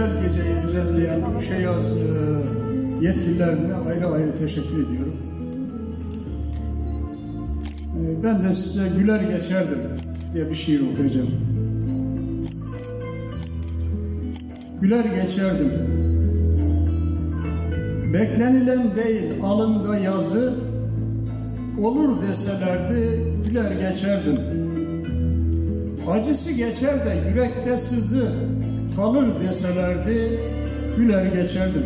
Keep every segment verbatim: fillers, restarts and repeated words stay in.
güzel geceyi düzenleyen Üşeyaz yetkililerine ayrı ayrı teşekkür ediyorum. Ben de size Güler Geçerdim diye bir şiir okuyacağım. Güler geçerdim. Beklenilen değil alında yazı, olur deselerdi güler geçerdim. Acısı geçer de yürekte sızı, kalır deselerdi güler geçerdim.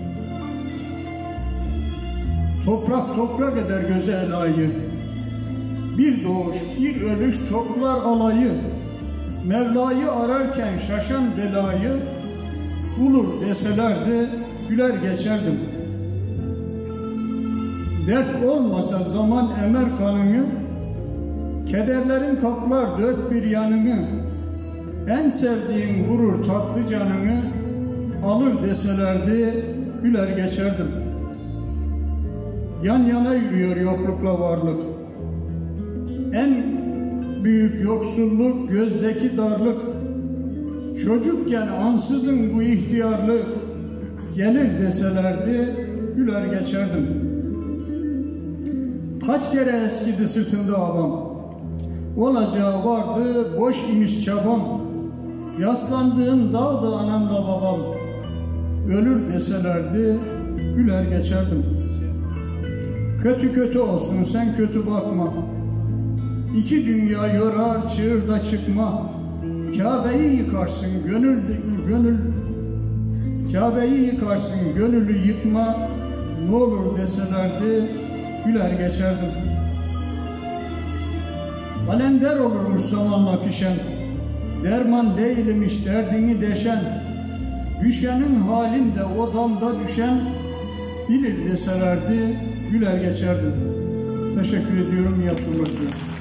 Toprak toprak eder göze elayı, bir doğuş bir ölüş toplar alayı. Mevla'yı ararken şaşan belayı, bulur deselerdi güler geçerdim. Dert olmasa zaman emer kanını, kederlerin kaplar dört bir yanını. En sevdiğin vurur tatlı canını, alır deselerdi güler geçerdim. Yan yana yürüyor yoklukla varlık, en büyük yoksulluk gözdeki darlık. Çocukken ansızın bu ihtiyarlık, gelir deselerdi güler geçerdim. Kaç kere eskidi sırtımda avam, olacağı vardı boş imiş çabam. Yaslandığım dağdı anamla babam, ölür deselerdi güler geçerdim. Kötü kötü olsun sen kötü bakma, İki dünya yorar çığırda çıkma. Kabe'yi yıkarsın gönül gönül Kabe'yi yıkarsın gönüllü yıkma. Ne olur deselerdi güler geçerdim. Kalender olurmuş zamanla pişen, derman değilmiş derdini deşen. Düşenin halinde o damda düşen, bilir deselerdi güler geçerdim. Teşekkür ediyorum, iyi akşamlar diliyorum.